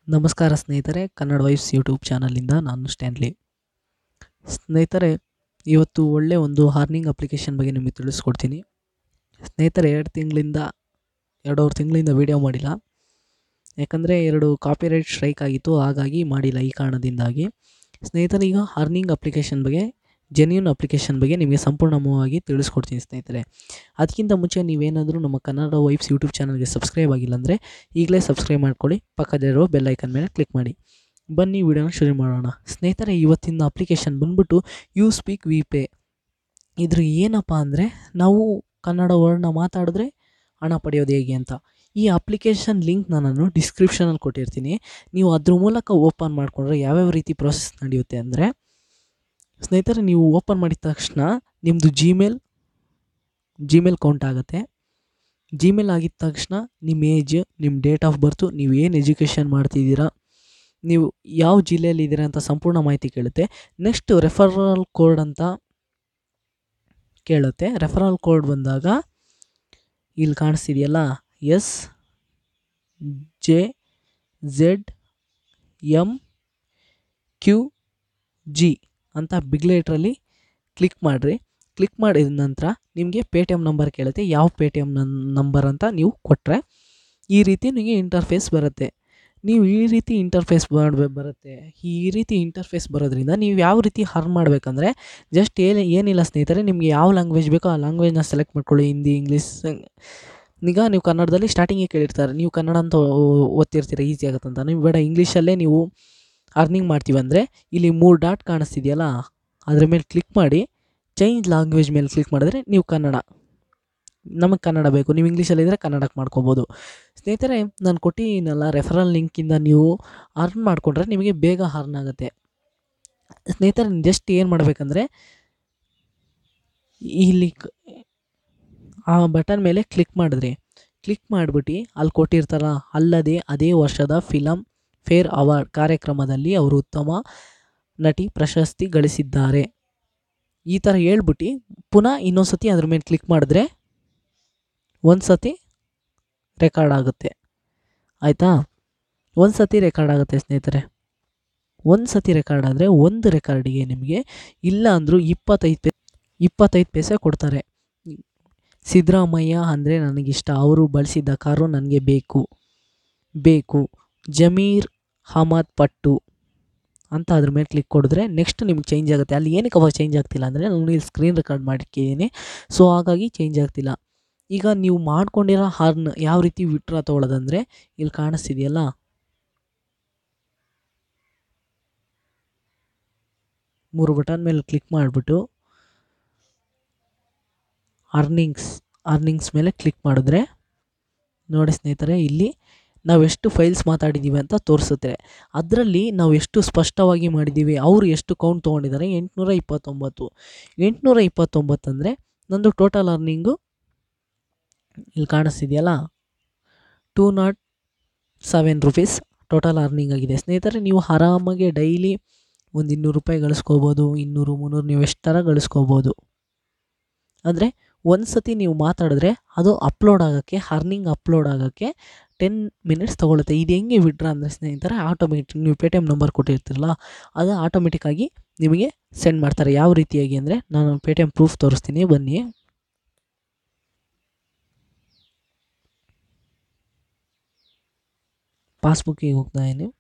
ನಮಸ್ಕಾರ ಸ್ನೇಹಿತರೆ, Kannada vibes YouTube ಚಾನಲಿಂದ ನಾನು ಸ್ಟ್ಯಾನ್ಲಿ. ಸ್ನೇಹಿತರೆ, ಇವತ್ತು ಒಳ್ಳೆ ಒಂದು ಅರ್ನಿಂಗ್ ಅಪ್ಲಿಕೇಶನ್ ಬಗ್ಗೆ ನಿಮಗೆ ತಿಳಿಸ್ಕೊಡ್ತೀನಿ. ಸ್ನೇಹಿತರೆ, ಎರಡೂವರೆ ತಿಂಗಳಿಂದ ವೀಡಿಯೋ ಮಾಡಿಲ್ಲ. ಯಾಕಂದರೆ 2 ಕಾಪಿರೈಟ್ ಸ್ಟ್ರೈಕ್ ಆಗಿತ್ತು, ಹಾಗಾಗಿ ಮಾಡಿಲ್ಲ. ಈ ಕಾರಣದಿಂದಾಗಿ ಸ್ನೇಹಿತರೆ, ಈಗ ಅರ್ನಿಂಗ್ ಅಪ್ಲಿಕೇಶನ್ ಬಗ್ಗೆ, ಜೆನ್ಯೂನ್ ಅಪ್ಲಿಕೇಶನ್ ಬಗ್ಗೆ ನಿಮಗೆ ಸಂಪೂರ್ಣವಾಗಿ ತಿಳಿಸ್ಕೊಡ್ತೀನಿ ಸ್ನೇಹಿತರೆ. ಅದಕ್ಕಿಂತ ಮುಂಚೆ ನೀವೇನಾದರೂ ನಮ್ಮ ಕನ್ನಡ ವೈಬ್ಸ್ ಯೂಟ್ಯೂಬ್ ಚಾನಲ್ಗೆ ಸಬ್ಸ್ಕ್ರೈಬ್ ಆಗಿಲ್ಲ ಅಂದರೆ ಈಗಲೇ ಸಬ್ಸ್ಕ್ರೈಬ್ ಮಾಡ್ಕೊಳ್ಳಿ, ಪಕ್ಕದಲ್ಲಿರೋ ಬೆಲ್ ಐಕನ್ ಮೇಲೆ ಕ್ಲಿಕ್ ಮಾಡಿ. ಬನ್ನಿ ವಿಡಿಯೋನ ಶುರು ಮಾಡೋಣ. ಸ್ನೇಹಿತರೆ, ಇವತ್ತಿನ ಅಪ್ಲಿಕೇಶನ್ ಬಂದ್ಬಿಟ್ಟು ಯು ಸ್ಪೀಕ್ ವಿ ಪೇ. ಇದ್ರ ಏನಪ್ಪ ಅಂದರೆ, ನಾವು ಕನ್ನಡ ವರ್ಡ್ನ ಮಾತಾಡಿದ್ರೆ ಹಣ ಪಡೆಯೋದು ಹೇಗೆ ಅಂತ. ಈ ಅಪ್ಲಿಕೇಶನ್ ಲಿಂಕ್ನ ನಾನು ಡಿಸ್ಕ್ರಿಪ್ಷನಲ್ಲಿ ಕೊಟ್ಟಿರ್ತೀನಿ. ನೀವು ಅದ್ರ ಮೂಲಕ ಓಪನ್ ಮಾಡಿಕೊಂಡ್ರೆ ಯಾವ್ಯಾವ ರೀತಿ ಪ್ರೋಸೆಸ್ ನಡೆಯುತ್ತೆ ಅಂದರೆ, ಸ್ನೇಹಿತರೆ, ನೀವು ಓಪನ್ ಮಾಡಿದ ತಕ್ಷಣ ನಿಮ್ಮದು ಜಿಮೇಲ್ ಕೌಂಟ್ ಆಗುತ್ತೆ. ಜಿಮೇಲ್ ಆಗಿದ ತಕ್ಷಣ ನಿಮ್ಮ ಏಜ್, ನಿಮ್ಮ ಡೇಟ್ ಆಫ್ ಬರ್ತು, ನೀವು ಏನು ಎಜುಕೇಷನ್ ಮಾಡ್ತಿದ್ದೀರಾ, ನೀವು ಯಾವ ಜಿಲ್ಲೆಯಲ್ಲಿದ್ದೀರಾ ಅಂತ ಸಂಪೂರ್ಣ ಮಾಹಿತಿ ಕೇಳುತ್ತೆ. ನೆಕ್ಸ್ಟ್ ರೆಫರಲ್ ಕೋಡ್ ಅಂತ ಕೇಳುತ್ತೆ. ರೆಫರಲ್ ಕೋಡ್ ಬಂದಾಗ ಇಲ್ಲಿ ಕಾಣಿಸ್ತಿದೆಯಲ್ಲ, SJZMQG ಅಂತ ಬಿಗ್ ಲೆಟ್ರಲ್ಲಿ ಕ್ಲಿಕ್ ಮಾಡಿರಿ. ಕ್ಲಿಕ್ ಮಾಡಿದ ನಂತರ ನಿಮಗೆ ಪೇಟಿಎಮ್ ನಂಬರ್ ಕೇಳುತ್ತೆ. ಯಾವ ಪೇಟಿಎಮ್ ನಂಬರ್ ಅಂತ ನೀವು ಕೊಟ್ಟರೆ ಈ ರೀತಿ ನಿಮಗೆ ಇಂಟರ್ಫೇಸ್ ಬರುತ್ತೆ. ನೀವು ಈ ರೀತಿ ಇಂಟರ್ಫೇಸ್ ಬರುತ್ತೆ. ಈ ರೀತಿ ಇಂಟರ್ಫೇಸ್ ಬರೋದ್ರಿಂದ ನೀವು ಯಾವ ರೀತಿ ಅರ್ನ್ ಮಾಡಬೇಕಂದ್ರೆ, ಜಸ್ಟ್ ಏನಿಲ್ಲ ಸ್ನೇಹಿತರೆ, ನಿಮಗೆ ಯಾವ ಲ್ಯಾಂಗ್ವೇಜ್ ಬೇಕೋ ಆ ಲ್ಯಾಂಗ್ವೇಜ್ನ ಸೆಲೆಕ್ಟ್ ಮಾಡ್ಕೊಳ್ಳಿ. ಹಿಂದಿ, ಇಂಗ್ಲೀಷ್. ಈಗ ನೀವು ಕನ್ನಡದಲ್ಲಿ ಸ್ಟಾರ್ಟಿಂಗಿಗೆ ಕೇಳಿರ್ತಾರೆ, ನೀವು ಕನ್ನಡ ಅಂತ ಓದ್ತಿರ್ತೀರ, ಈಸಿ ಆಗುತ್ತಂತ. ನೀವು ಬೇಡ, ಇಂಗ್ಲೀಷಲ್ಲೇ ನೀವು ಅರ್ನಿಂಗ್ ಮಾಡ್ತೀವಿ ಅಂದರೆ ಇಲ್ಲಿ 3 ಡಾಟ್ ಕಾಣಿಸ್ತಿದೆಯಲ್ಲ, ಅದ್ರ ಮೇಲೆ ಕ್ಲಿಕ್ ಮಾಡಿ ಚೇಂಜ್ ಲ್ಯಾಂಗ್ವೇಜ್ ಮೇಲೆ ಕ್ಲಿಕ್ ಮಾಡಿದ್ರೆ ನೀವು ನಮಗೆ ಕನ್ನಡ ಬೇಕು, ನೀವು ಇಂಗ್ಲೀಷಲ್ಲಿದ್ದರೆ ಕನ್ನಡಕ್ಕೆ ಮಾಡ್ಕೋಬೋದು. ಸ್ನೇಹಿತರೆ, ನಾನು ಕೊಟ್ಟಿದ್ದೀನಲ್ಲ ರೆಫರಲ್ ಲಿಂಕಿಂದ ನೀವು ಅರ್ನ್ ಮಾಡಿಕೊಂಡ್ರೆ ನಿಮಗೆ ಬೇಗ ಅರ್ನ್ ಆಗುತ್ತೆ. ಸ್ನೇಹಿತರೆ, ಜಸ್ಟ್ ಏನು ಮಾಡಬೇಕಂದ್ರೆ, ಇಲ್ಲಿ ಆ ಬಟನ್ ಮೇಲೆ ಕ್ಲಿಕ್ ಮಾಡಿಬಿಟ್ಟು ಅಲ್ಲಿ ಕೊಟ್ಟಿರ್ತಾರ, ಅಲ್ಲದೆ ಅದೇ ವರ್ಷದ ಫಿಲಮ್ ಫೇರ್ ಅವಾರ್ಡ್ ಕಾರ್ಯಕ್ರಮದಲ್ಲಿ ಅವರು ಉತ್ತಮ ನಟಿ ಪ್ರಶಸ್ತಿ ಗಳಿಸಿದ್ದಾರೆ, ಈ ಥರ ಹೇಳ್ಬಿಟ್ಟು ಪುನಃ ಇನ್ನೊಂದು ಸತಿ ಅದ್ರ ಮೇಲೆ ಕ್ಲಿಕ್ ಮಾಡಿದ್ರೆ ಒಂದು ಸತಿ ರೆಕಾರ್ಡ್ ಆಗುತ್ತೆ. ಆಯಿತಾ? ಒಂದು ಸತಿ ರೆಕಾರ್ಡ್ ಆಗುತ್ತೆ ಸ್ನೇಹಿತರೆ. ಒಂದು ಸತಿ ರೆಕಾರ್ಡ್ ಆದರೆ ಒಂದು ರೆಕಾರ್ಡಿಗೆ ನಿಮಗೆ ಇಲ್ಲ ಅಂದರೂ 25 ಪೈಸೆ ಕೊಡ್ತಾರೆ. ಸಿದ್ದರಾಮಯ್ಯ ಅಂದರೆ ನನಗಿಷ್ಟ, ಅವರು ಬಳಸಿದ್ದ ಕಾರು ನನಗೆ ಬೇಕು ಜಮೀರ್ ಅಹಮದ್ ಪಟ್ಟು ಅಂತ ಅದ್ರ ಮೇಲೆ ಕ್ಲಿಕ್ ಕೊಡಿದ್ರೆ ನೆಕ್ಸ್ಟ್ ನಿಮ್ಗೆ ಚೇಂಜ್ ಆಗುತ್ತೆ. ಅಲ್ಲಿ ಏನಕ್ಕೆ ಅವಾಗ ಚೇಂಜ್ ಆಗ್ತಿಲ್ಲ ಅಂದರೆ, ನಾನು ಇಲ್ಲಿ ಸ್ಕ್ರೀನ್ ರೆಕಾರ್ಡ್ ಮಾಡಿದ್ದೀನಿ, ಸೊ ಹಾಗಾಗಿ ಚೇಂಜ್ ಆಗ್ತಿಲ್ಲ. ಈಗ ನೀವು ಮಾಡ್ಕೊಂಡಿರೋ ಅರ್ನ್ ಯಾವ ರೀತಿ ವಿಡ್ರಾ ತೊಗೊಳ್ಳೋದಂದರೆ, ಇಲ್ಲಿ ಕಾಣಿಸ್ತಿದೆಯಲ್ಲ, ಮೂರು ಬಟನ್ ಮೇಲೆ ಕ್ಲಿಕ್ ಮಾಡಿಬಿಟ್ಟು ಅರ್ನಿಂಗ್ಸ್ ಮೇಲೆ ಕ್ಲಿಕ್ ಮಾಡಿದ್ರೆ ನೋಡಿ ಸ್ನೇಹಿತರೆ, ಇಲ್ಲಿ ನಾವು ಎಷ್ಟು ಫೈಲ್ಸ್ ಮಾತಾಡಿದ್ದೀವಿ ಅಂತ ತೋರಿಸುತ್ತೆ. ಅದರಲ್ಲಿ ನಾವು ಎಷ್ಟು ಸ್ಪಷ್ಟವಾಗಿ ಮಾಡಿದ್ದೀವಿ, ಅವರು ಎಷ್ಟು ಕೌಂಟ್ ತೊಗೊಂಡಿದ್ದಾರೆ, 829 ಅಂದರೆ ನಂದು ಟೋಟಲ್ ಅರ್ನಿಂಗು ಇಲ್ಲಿ ಕಾಣಿಸ್ತಿದೆಯಲ್ಲ, 207 ರೂಪೀಸ್ ಟೋಟಲ್ ಅರ್ನಿಂಗ್ ಆಗಿದೆ. ಸ್ನೇಹಿತರೆ, ನೀವು ಆರಾಮಾಗಿ ಡೈಲಿ ಒಂದು 200 ರೂಪಾಯಿ ಗಳಿಸ್ಕೋಬೋದು, 200, 300 ನೀವು ಎಷ್ಟು ಥರ ಗಳಿಸ್ಕೋಬೋದು. ಅಂದರೆ ಒಂದು ಸತಿ ನೀವು ಮಾತಾಡಿದ್ರೆ ಅದು ಅರ್ನಿಂಗ್ ಅಪ್ಲೋಡ್ ಆಗೋಕ್ಕೆ 10 ಮಿನಿಟ್ಸ್ ತೊಗೊಳುತ್ತೆ. ಇದು ಹೆಂಗೆ ವಿಡ್ರಾ ಅಂದರೆ ಸ್ನೇಹಿತರೆ, ಆಟೋಮೆಟಿಕ್ ನೀವು ಪೇಟಿಎಮ್ ನಂಬರ್ ಕೊಟ್ಟಿರ್ತಿರಲ್ಲ, ಅದು ಆಟೋಮೆಟಿಕ್ಕಾಗಿ ನಿಮಗೆ ಸೆಂಡ್ ಮಾಡ್ತಾರೆ. ಯಾವ ರೀತಿಯಾಗಿ ಅಂದರೆ, ನಾನು ಪೇಟಿಎಮ್ ಪ್ರೂಫ್ ತೋರಿಸ್ತೀನಿ, ಬನ್ನಿ. ಪಾಸ್ಬುಕ್ಕಿಗೆ ಹೋಗ್ತಾ ಇದ್ದೀನಿ.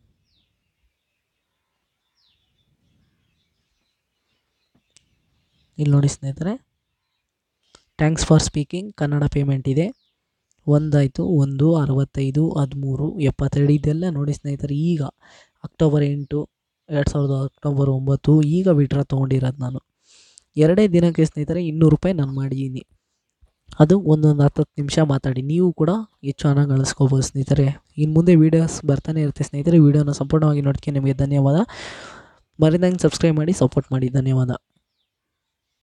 ಇಲ್ಲಿ ನೋಡಿ ಸ್ನೇಹಿತರೆ, thanks for speaking Kannada payment ಇದೆ. 1 ಆಯಿತು, 1, 65, 13, 72 ಇದೆಲ್ಲ ನೋಡಿ ಸ್ನೇಹಿತರೆ. ಈಗ ಅಕ್ಟೋಬರ್ 8, 2019 ಈಗ ವಿಡ್ರಾ ತೊಗೊಂಡಿರೋದು ನಾನು. 2 ದಿನಕ್ಕೆ ಸ್ನೇಹಿತರೆ 200 ರೂಪಾಯಿ ನಾನು ಮಾಡಿದ್ದೀನಿ. ಅದು 10 ನಿಮಿಷ ಮಾತಾಡಿ. ನೀವು ಕೂಡ ಹೆಚ್ಚು ಹಣ ಗಳಿಸ್ಕೋಬೋದು ಸ್ನೇಹಿತರೆ. ಇನ್ನು ಮುಂದೆ ವೀಡಿಯೋಸ್ ಬರ್ತಾನೆ ಇರುತ್ತೆ ಸ್ನೇಹಿತರೆ. ವೀಡಿಯೋನ ಸಂಪೂರ್ಣವಾಗಿ ನೋಡೋಕ್ಕೆ ನಿಮಗೆ ಧನ್ಯವಾದ. ಮರೆದಂಗೆ ಸಬ್ಸ್ಕ್ರೈಬ್ ಮಾಡಿ, ಸಪೋರ್ಟ್ ಮಾಡಿ. ಧನ್ಯವಾದ.